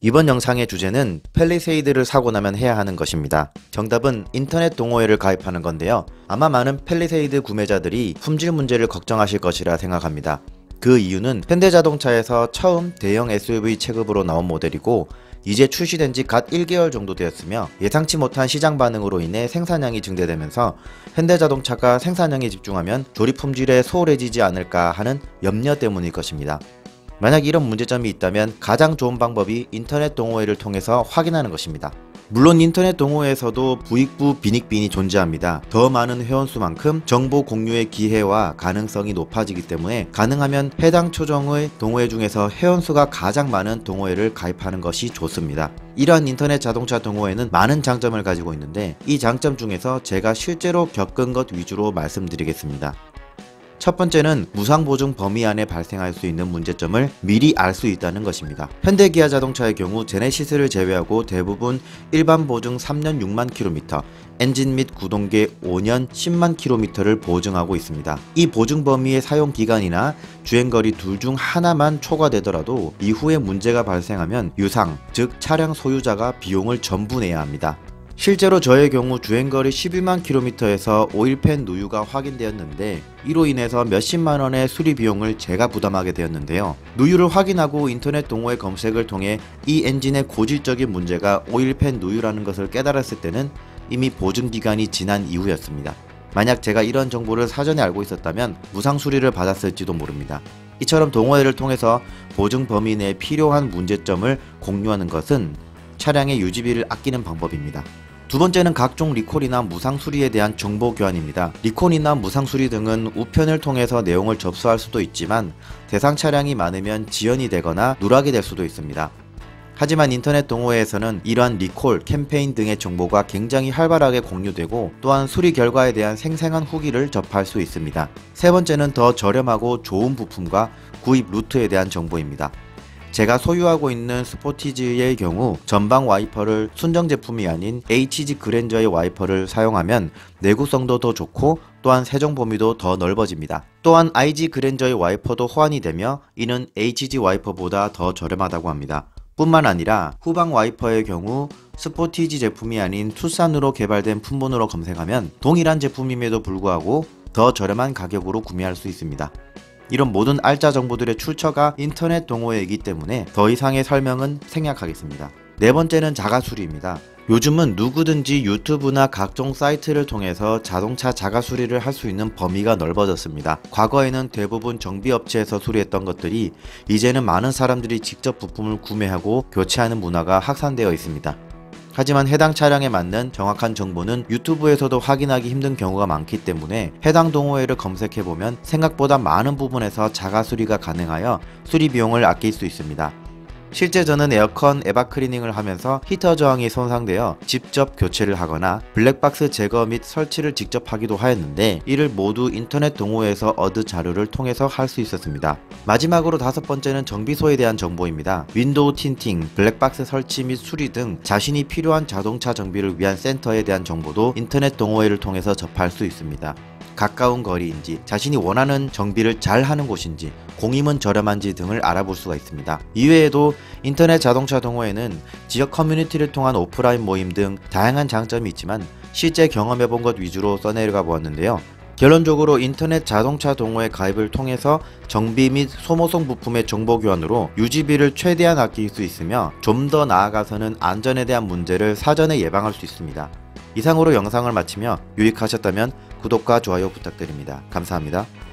이번 영상의 주제는 펠리세이드를 사고 나면 해야 하는 것입니다. 정답은 인터넷 동호회를 가입하는 건데요. 아마 많은 펠리세이드 구매자들이 품질 문제를 걱정하실 것이라 생각합니다. 그 이유는 현대자동차에서 처음 대형 SUV 체급으로 나온 모델이고 이제 출시된 지 갓 1개월 정도 되었으며 예상치 못한 시장 반응으로 인해 생산량이 증대되면서 현대자동차가 생산량에 집중하면 조립 품질에 소홀해지지 않을까 하는 염려 때문일 것입니다. 만약 이런 문제점이 있다면 가장 좋은 방법이 인터넷 동호회를 통해서 확인하는 것입니다. 물론 인터넷 동호회에서도 부익부 빈익빈이 존재합니다. 더 많은 회원수만큼 정보 공유의 기회와 가능성이 높아지기 때문에 가능하면 해당 초정의 동호회 중에서 회원수가 가장 많은 동호회를 가입하는 것이 좋습니다. 이러한 인터넷 자동차 동호회는 많은 장점을 가지고 있는데 이 장점 중에서 제가 실제로 겪은 것 위주로 말씀드리겠습니다. 첫 번째는 무상보증 범위 안에 발생할 수 있는 문제점을 미리 알 수 있다는 것입니다. 현대기아자동차의 경우 제네시스를 제외하고 대부분 일반 보증 3년 6만 킬로미터, 엔진 및 구동계 5년 10만 킬로미터를 보증하고 있습니다. 이 보증 범위의 사용 기간이나 주행거리 둘 중 하나만 초과되더라도 이후에 문제가 발생하면 유상, 즉 차량 소유자가 비용을 전부 내야 합니다. 실제로 저의 경우 주행거리 11만 킬로미터에서 오일팬 누유가 확인되었는데 이로 인해서 몇십만원의 수리 비용을 제가 부담하게 되었는데요. 누유를 확인하고 인터넷 동호회 검색을 통해 이 엔진의 고질적인 문제가 오일팬 누유라는 것을 깨달았을 때는 이미 보증기간이 지난 이후였습니다. 만약 제가 이런 정보를 사전에 알고 있었다면 무상 수리를 받았을지도 모릅니다. 이처럼 동호회를 통해서 보증 범위 내에 필요한 문제점을 공유하는 것은 차량의 유지비를 아끼는 방법입니다. 두 번째는 각종 리콜이나 무상 수리에 대한 정보 교환입니다. 리콜이나 무상 수리 등은 우편을 통해서 내용을 접수할 수도 있지만 대상 차량이 많으면 지연이 되거나 누락이 될 수도 있습니다. 하지만 인터넷 동호회에서는 이러한 리콜, 캠페인 등의 정보가 굉장히 활발하게 공유되고 또한 수리 결과에 대한 생생한 후기를 접할 수 있습니다. 세 번째는 더 저렴하고 좋은 부품과 구입 루트에 대한 정보입니다. 제가 소유하고 있는 스포티지의 경우 전방 와이퍼를 순정 제품이 아닌 HG 그랜저의 와이퍼를 사용하면 내구성도 더 좋고 또한 세정 범위도 더 넓어집니다. 또한 IG 그랜저의 와이퍼도 호환이 되며 이는 HG 와이퍼보다 더 저렴하다고 합니다. 뿐만 아니라 후방 와이퍼의 경우 스포티지 제품이 아닌 투싼으로 개발된 품번으로 검색하면 동일한 제품임에도 불구하고 더 저렴한 가격으로 구매할 수 있습니다. 이런 모든 알짜 정보들의 출처가 인터넷 동호회이기 때문에 더 이상의 설명은 생략하겠습니다. 네 번째는 자가수리입니다. 요즘은 누구든지 유튜브나 각종 사이트를 통해서 자동차 자가수리를 할 수 있는 범위가 넓어졌습니다. 과거에는 대부분 정비업체에서 수리했던 것들이 이제는 많은 사람들이 직접 부품을 구매하고 교체하는 문화가 확산되어 있습니다. 하지만 해당 차량에 맞는 정확한 정보는 유튜브에서도 확인하기 힘든 경우가 많기 때문에 해당 동호회를 검색해보면 생각보다 많은 부분에서 자가수리가 가능하여 수리 비용을 아낄 수 있습니다. 실제 저는 에어컨 에바 클리닝을 하면서 히터 저항이 손상되어 직접 교체를 하거나 블랙박스 제거 및 설치를 직접 하기도 하였는데 이를 모두 인터넷 동호회에서 얻은 자료를 통해서 할 수 있었습니다. 마지막으로 다섯 번째는 정비소에 대한 정보입니다. 윈도우 틴팅, 블랙박스 설치 및 수리 등 자신이 필요한 자동차 정비를 위한 센터에 대한 정보도 인터넷 동호회를 통해서 접할 수 있습니다. 가까운 거리인지, 자신이 원하는 정비를 잘 하는 곳인지, 공임은 저렴한지 등을 알아볼 수가 있습니다. 이외에도 인터넷 자동차 동호회는 지역 커뮤니티를 통한 오프라인 모임 등 다양한 장점이 있지만 실제 경험해본 것 위주로 써내려가 보았는데요. 결론적으로 인터넷 자동차 동호회 가입을 통해서 정비 및 소모성 부품의 정보 교환으로 유지비를 최대한 아낄 수 있으며 좀 더 나아가서는 안전에 대한 문제를 사전에 예방할 수 있습니다. 이상으로 영상을 마치며 유익하셨다면 구독과 좋아요 부탁드립니다. 감사합니다.